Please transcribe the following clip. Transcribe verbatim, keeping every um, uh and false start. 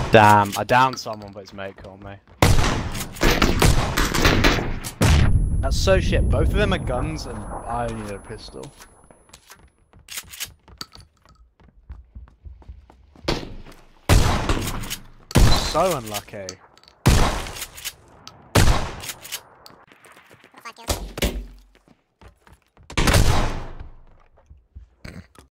Damn, I downed someone, but his mate caught me. That's so shit. Both of them are guns, and I only need a pistol. So unlucky.